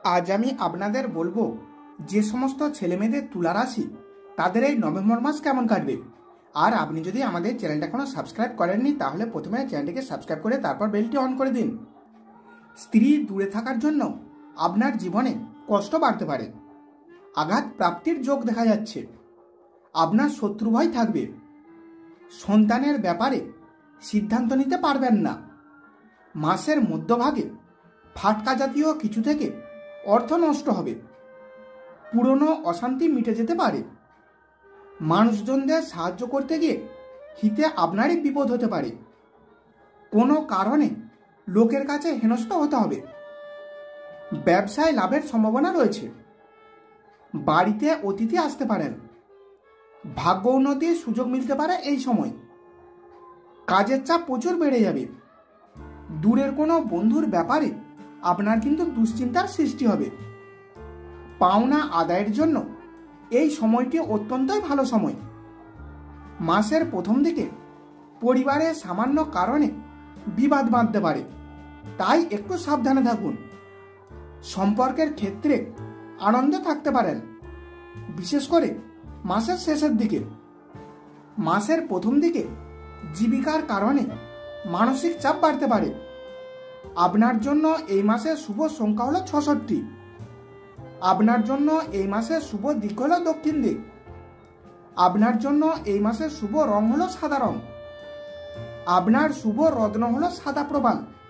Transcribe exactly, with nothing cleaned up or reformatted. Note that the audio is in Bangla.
আজ আমি আপনাদের বলবো যে সমস্ত ছেলেমেয়েদের তুলা রাশি তাদের এই নভেম্বর মাস কেমন কাটবে। আর আপনি যদি আমাদের চ্যানেলটা এখনো সাবস্ক্রাইব করেননি তাহলে প্রথমে চ্যানেলটিকে সাবস্ক্রাইব করে তারপর বেলটি অন করে দিন। স্ত্রী দূরে থাকার জন্য আপনার জীবনে কষ্ট বাড়তে পারে। আঘাত প্রাপ্তির যোগ দেখা যাচ্ছে। আপনার শত্রু ভয় থাকবে। সন্তানের ব্যাপারে সিদ্ধান্ত নিতে পারবেন না। মাসের মধ্যভাগে ফাটকা জাতীয় কিছু থেকে অর্থ নষ্ট হবে। পুরনো অশান্তি মিটে যেতে পারে। মানুষজনদের সাহায্য করতে গিয়ে হিতে আপনারই বিপদ হতে পারে। কোনো কারণে লোকের কাছে হেনস্থ হতে হবে। ব্যবসায় লাভের সম্ভাবনা রয়েছে। বাড়িতে অতিথি আসতে পারেন। ভাগ্য উন্নতির সুযোগ মিলতে পারে এই সময়। কাজের চাপ প্রচুর বেড়ে যাবে। দূরের কোনো বন্ধুর ব্যাপারে আপনার কিন্তু দুশ্চিন্তার সৃষ্টি হবে। পাওনা আদায়ের জন্য এই সময়টি অত্যন্তই ভালো সময়। মাসের প্রথম দিকে পরিবারে সামান্য কারণে বিবাদ বাঁধতে পারে, তাই একটু সাবধানে থাকুন। সম্পর্কের ক্ষেত্রে আনন্দে থাকতে পারেন, বিশেষ করে মাসের শেষের দিকে। মাসের প্রথম দিকে জীবিকার কারণে মানসিক চাপ বাড়তে পারে। আপনার জন্য এই মাসের শুভ সংখ্যা হলো ছষট্টি। আপনার জন্য এই মাসের শুভ দিক হলো দক্ষিণ দিক। আপনার জন্য এই মাসের শুভ রং হলো সাদা রং। আপনার শুভ রত্ন হলো সাদা প্রবাল।